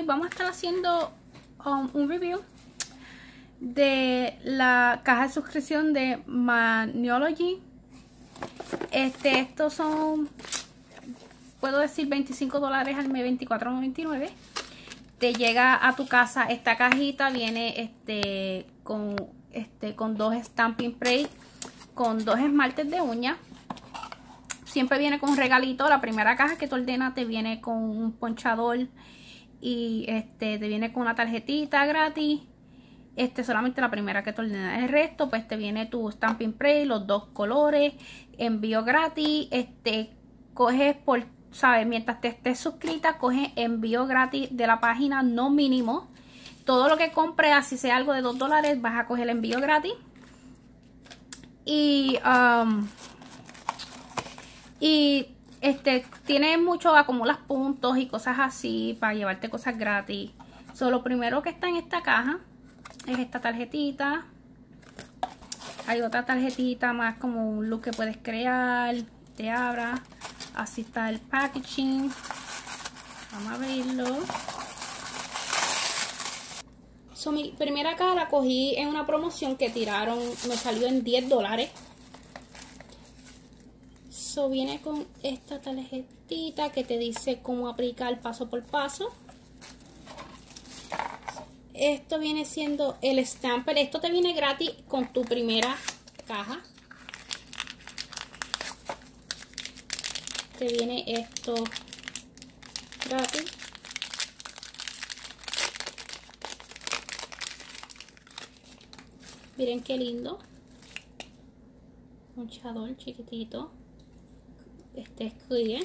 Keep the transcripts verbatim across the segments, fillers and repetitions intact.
hoy vamos a estar haciendo um, un review de la caja de suscripción de Maniology. Este, estos son, puedo decir, veinticinco dólares al mes, veinticuatro noventa y nueve. Te llega a tu casa esta cajita, viene este con este con dos stamping spray, con dos esmaltes de uña. Siempre viene con un regalito. La primera caja que te ordena te viene con un ponchador y este te viene con una tarjetita gratis. Este solamente la primera que te ordena. El resto pues te viene tu stamping spray, los dos colores, envío gratis. Este coges por, sabes, mientras te estés suscrita, coges envío gratis de la página, no mínimo. Todo lo que compres, así sea algo de dos dólares, vas a coger el envío gratis. Y um, Y este tiene mucho, acumulas puntos y cosas así para llevarte cosas gratis. So, lo primero que está en esta caja es esta tarjetita. Hay otra tarjetita más como un look que puedes crear. Te abra. Así está el packaging. Vamos a abrirlo. So, mi primera caja la cogí en una promoción que tiraron. Me salió en diez dólares. So, viene con esta tarjetita que te dice cómo aplicar paso por paso. Esto viene siendo el stamper. Esto te viene gratis con tu primera caja. Te viene esto gratis. Miren qué lindo. Ponchador chiquitito. Este es clear.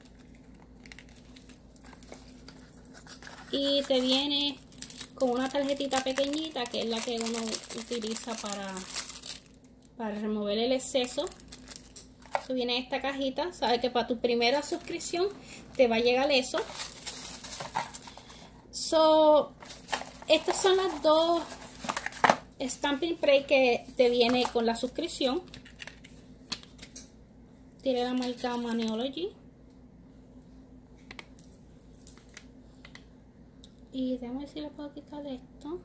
Y te viene con una tarjetita pequeñita que es la que uno utiliza para, para remover el exceso. Eso viene en esta cajita. Sabes que para tu primera suscripción te va a llegar eso. So, estas son las dos stamping spray que te viene con la suscripción. Tiene la marca Maniology. Y déjame ver si le puedo quitar esto.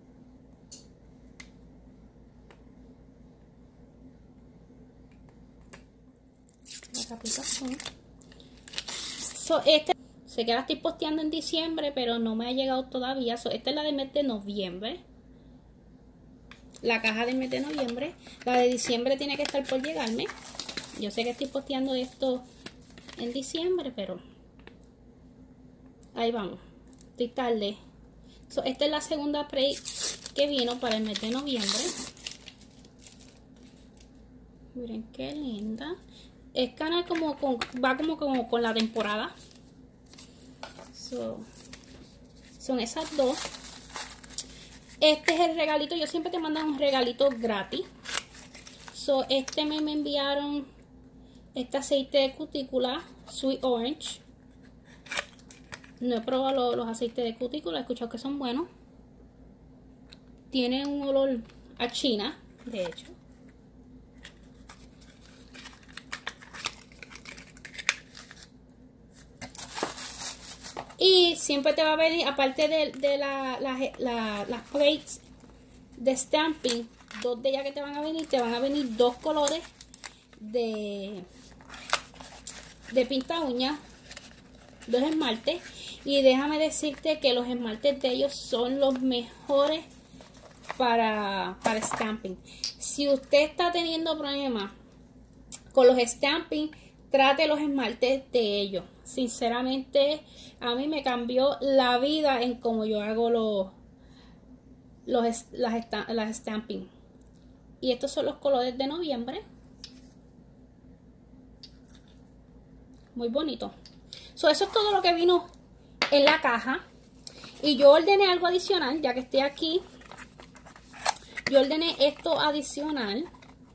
La capita azul. So, este, sé que la estoy posteando en diciembre, pero no me ha llegado todavía. So, esta es la del mes de noviembre. La caja del mes de noviembre. La de diciembre tiene que estar por llegarme. Yo sé que estoy posteando esto en diciembre, pero ahí vamos. Estoy tarde. So, esta es la segunda spray que vino para el mes de noviembre. Miren qué linda. Es canal como con, va como, como con la temporada. So, son esas dos. Este es el regalito. Yo siempre te mandan un regalito gratis. So, este me, me enviaron este aceite de cutícula Sweet Orange. No he probado los, los aceites de cutícula, he escuchado que son buenos. Tiene un olor a China, de hecho. Y siempre te va a venir, aparte de, de la, la, la, las plates de stamping, dos de ellas que te van a venir, te van a venir dos colores de, de pinta uña, dos esmaltes. Y déjame decirte que los esmaltes de ellos son los mejores para, para stamping. Si usted está teniendo problemas con los stamping, trate los esmaltes de ellos. Sinceramente, a mí me cambió la vida en cómo yo hago los, los las, las stamping. Y estos son los colores de noviembre. Muy bonito. So, eso es todo lo que vino en la caja. Y yo ordené algo adicional, ya que estoy aquí. Yo ordené esto adicional.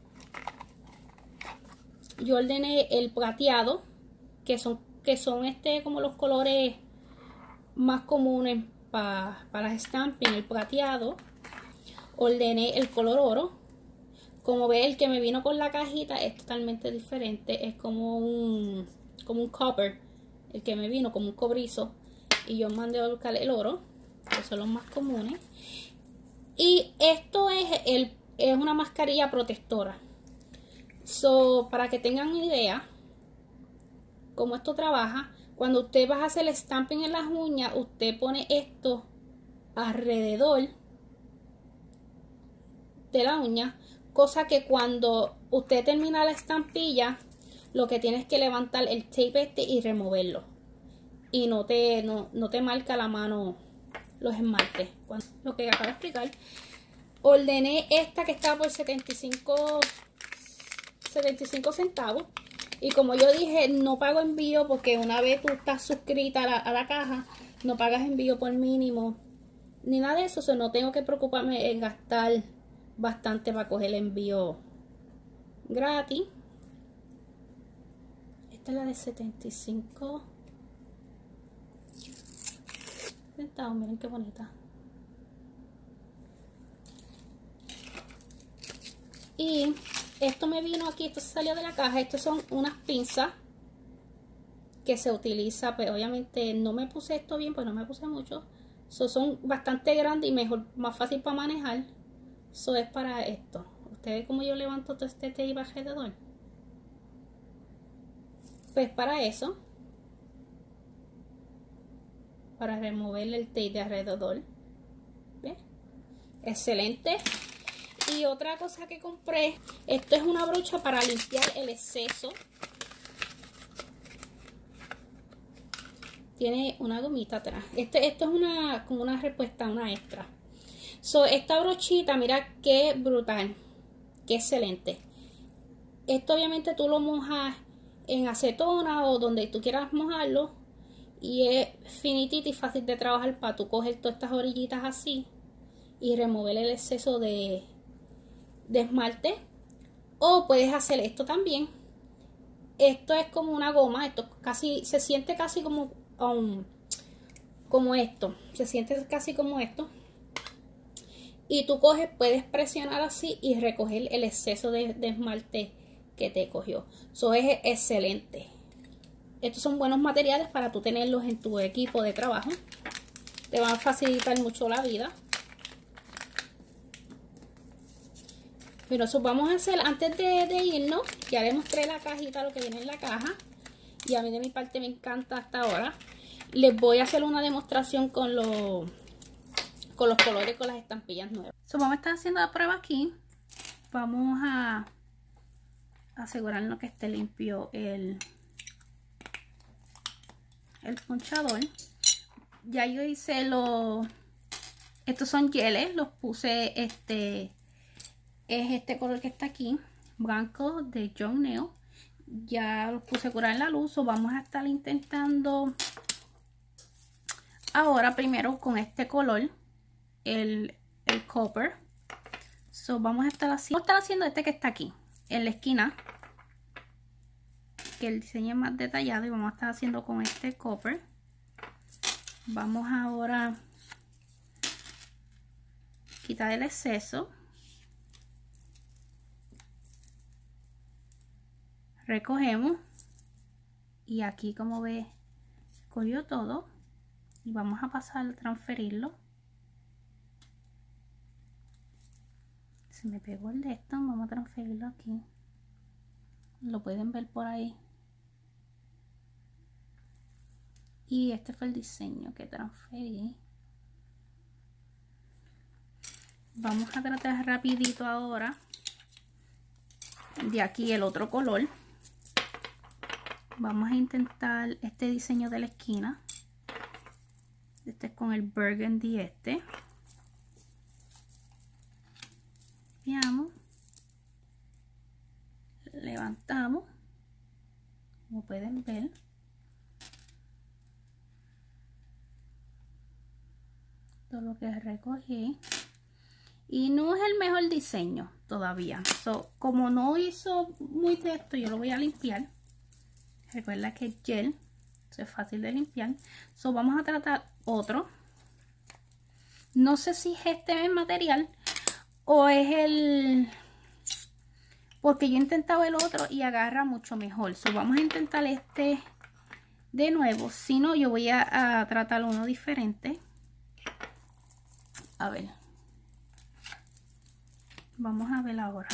Yo ordené el plateado, que son, que son este como los colores más comunes para pa las stamping, el plateado. Ordené el color oro. Como ve, el que me vino con la cajita es totalmente diferente. Es como un, como un copper. El que me vino como un cobrizo. y yo mandé a buscar el oro, que son los más comunes. Y esto es, el, es una mascarilla protectora. So, para que tengan idea cómo esto trabaja, cuando usted va a hacer el stamping en las uñas, usted pone esto alrededor de la uña, cosa que cuando usted termina la estampilla, lo que tiene es que levantar el tape este y removerlo, y no te, no, no te marca la mano los esmaltes. Cuando, lo que acabo de explicar, ordené esta que estaba por setenta y cinco centavos, y como yo dije, no pago envío porque una vez tú estás suscrita a la, a la caja, no pagas envío por mínimo ni nada de eso, o sea, no tengo que preocuparme en gastar bastante para coger el envío gratis. Esta es la de setenta y cinco centavos, miren qué bonita. Y esto me vino aquí, esto salió de la caja. Estos son unas pinzas que se utiliza, pero obviamente no me puse esto bien, pues no me puse mucho. So, son bastante grandes y mejor, más fácil para manejar. Eso es para esto. Ustedes como yo levanto todo este tape alrededor. Pues para eso, para remover el tape de alrededor. ¿Ves? Excelente. Y otra cosa que compré, esto es una brocha para limpiar el exceso. Tiene una gomita atrás. Este, esto es una, como una respuesta, una extra. So, esta brochita, mira qué brutal, qué excelente. Esto obviamente tú lo mojas en acetona o donde tú quieras mojarlo. Y es finitito y fácil de trabajar para tú coger todas estas orillitas así y remover el exceso de... de esmalte. O puedes hacer esto también. Esto es como una goma, esto casi se siente casi como um, como esto, se siente casi como esto, y tú coges, puedes presionar así y recoger el exceso de, de esmalte que te cogió. Eso es excelente. Estos son buenos materiales para tú tenerlos en tu equipo de trabajo, te van a facilitar mucho la vida. Pero eso vamos a hacer antes de, de irnos. Ya les mostré la cajita, lo que viene en la caja. Y a mí de mi parte me encanta hasta ahora. Les voy a hacer una demostración con los, con los colores, con las estampillas nuevas. So, vamos a estar haciendo la prueba aquí. Vamos a asegurarnos que esté limpio el, el ponchador. Ya yo hice los... Estos son geles. Los puse este... Es este color que está aquí, blanco, de John Nail. Ya lo puse a curar en la luz. O vamos a estar intentando ahora primero con este color, el, el copper. So vamos a estar haciendo, vamos a estar haciendo este que está aquí, en la esquina, que el diseño es más detallado, y vamos a estar haciendo con este copper. Vamos ahora a quitar el exceso. Recogemos y aquí, como ve, cogió todo, y vamos a pasar a transferirlo. Se me pegó el de esto, vamos a transferirlo aquí. Lo pueden ver por ahí. Y este fue el diseño que transferí. Vamos a tratar rapidito ahora de aquí el otro color. Vamos a intentar este diseño de la esquina. Este es con el burgundy este. Veamos. Levantamos. Como pueden ver. Todo lo que recogí. Y no es el mejor diseño todavía. So, como no hizo muy de esto, yo lo voy a limpiar. Recuerda que es gel, eso es fácil de limpiar. So, vamos a tratar otro. No sé si es este el material o es el... porque yo he intentado el otro y agarra mucho mejor. So, vamos a intentar este de nuevo. Si no, yo voy a, a tratar uno diferente. A ver. Vamos a ver ahora.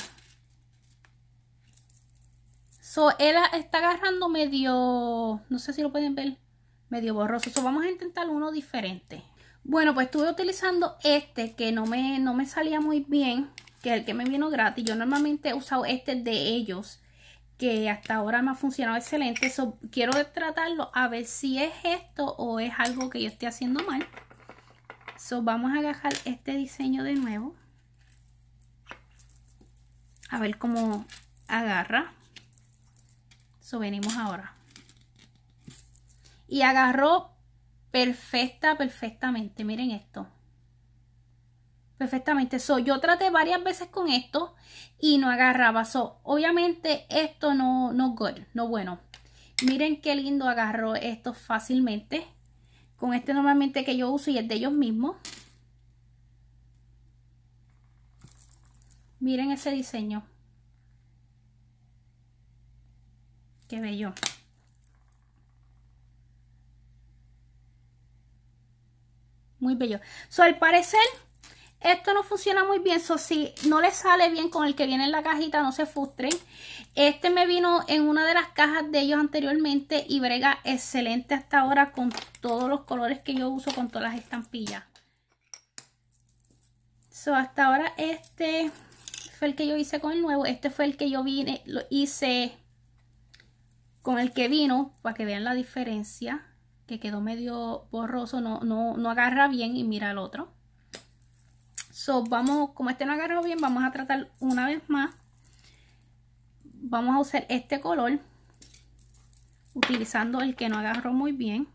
So, él está agarrando medio, no sé si lo pueden ver, medio borroso. So, vamos a intentar uno diferente. Bueno, pues estuve utilizando este que no me, no me salía muy bien, que es el que me vino gratis. Yo normalmente he usado este de ellos, que hasta ahora me ha funcionado excelente. So, quiero tratarlo a ver si es esto o es algo que yo estoy haciendo mal. So, vamos a agarrar este diseño de nuevo. A ver cómo agarra. So, venimos ahora. Y agarró perfecta, perfectamente. Miren esto. Perfectamente. So, yo traté varias veces con esto y no agarraba. So, obviamente esto no, no good, no bueno. Miren qué lindo agarró esto fácilmente. Con este normalmente que yo uso y es de ellos mismos. Miren ese diseño. Qué bello. Muy bello. So, al parecer, esto no funciona muy bien. So, si no le sale bien con el que viene en la cajita, no se frustren. Este me vino en una de las cajas de ellos anteriormente y brega excelente hasta ahora con todos los colores que yo uso, con todas las estampillas. So, hasta ahora este fue el que yo hice con el nuevo. Este fue el que yo vine, lo hice con el que vino, para que vean la diferencia, que quedó medio borroso, no, no, no agarra bien. Y mira el otro. So, vamos, como este no agarró bien, vamos a tratar una vez más. Vamos a usar este color, utilizando el que no agarró muy bien.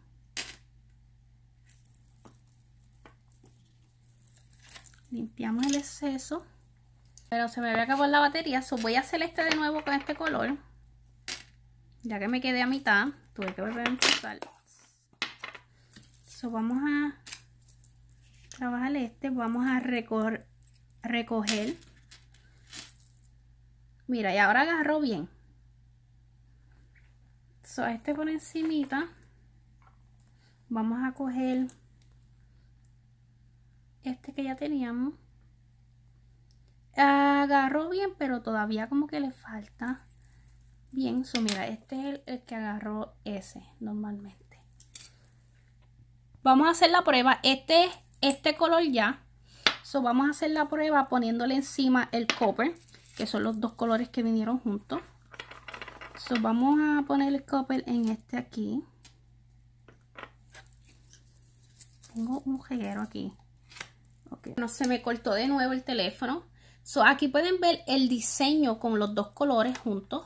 Limpiamos el exceso. Pero se me había acabado la batería, so voy a hacer este de nuevo con este color. Ya que me quedé a mitad, tuve que volver a empezar. So, vamos a trabajar este, vamos a recoger, recoger. Mira, y ahora agarró bien. So, este por encimita. Vamos a coger este que ya teníamos. Agarró bien, pero todavía como que le falta. Bien, so mira, este es el, el que agarró ese normalmente. Vamos a hacer la prueba. Este es este color ya. So vamos a hacer la prueba poniéndole encima el copper, que son los dos colores que vinieron juntos. So vamos a poner el copper en este aquí. Tengo un reguero aquí. Okay. No, se me cortó de nuevo el teléfono. So aquí pueden ver el diseño con los dos colores juntos.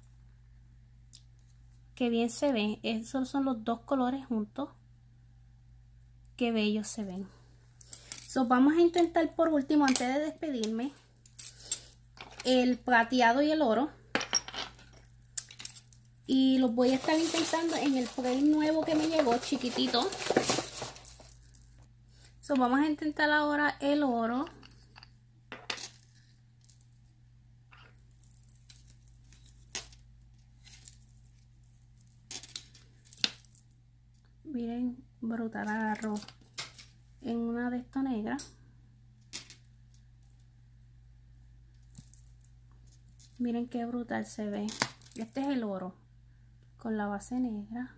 Qué bien se ven. Esos son los dos colores juntos. Qué bellos se ven. So, vamos a intentar por último, antes de despedirme, el plateado y el oro. Y los voy a estar intentando en el frame nuevo que me llegó, chiquitito. So, vamos a intentar ahora el oro. Miren, brutal, agarró en una de estas negras. Miren qué brutal se ve. Este es el oro con la base negra.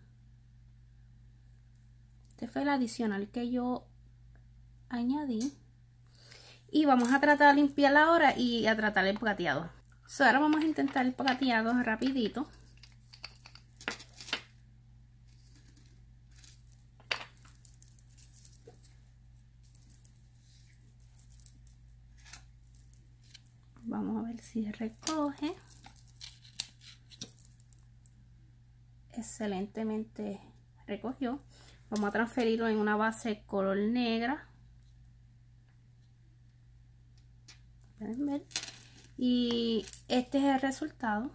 Este fue el adicional que yo añadí. Y vamos a tratar de limpiar ahora y a tratar el plateado. So, ahora vamos a intentar el plateado rapidito. Vamos a ver si recoge. Excelentemente recogió. Vamos a transferirlo en una base color negra. Pueden ver. Y este es el resultado.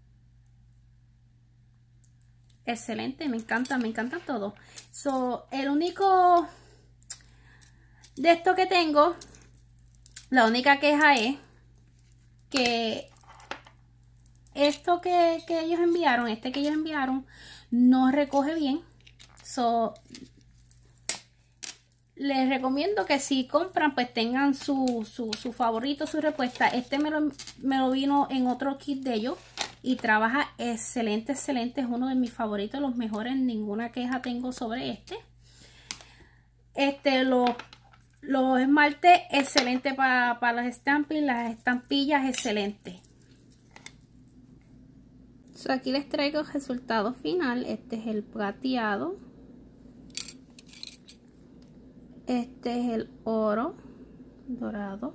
Excelente, me encanta, me encanta todo. So, el único de esto que tengo, la única queja es que esto que, que ellos enviaron, este que ellos enviaron, no recoge bien. So, les recomiendo que si compran, pues tengan su, su, su favorito, su respuesta. Este me lo, me lo vino en otro kit de ellos y trabaja excelente, excelente. Es uno de mis favoritos, los mejores. Ninguna queja tengo sobre este. Este, los, los esmaltes, excelente para, para los stampings, las estampillas, excelente. So, aquí les traigo el resultado final. Este es el plateado. Este es el oro dorado.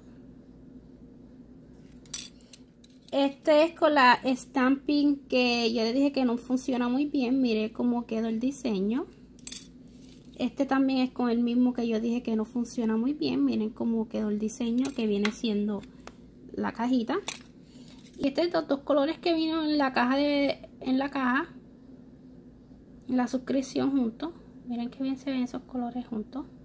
Este es con la stamping que yo les dije que no funciona muy bien. Mire cómo quedó el diseño. Este también es con el mismo que yo dije que no funciona muy bien. Miren cómo quedó el diseño, que viene siendo la cajita. Y estos son dos colores que vino en la caja de en la caja. En la suscripción juntos. Miren qué bien se ven esos colores juntos.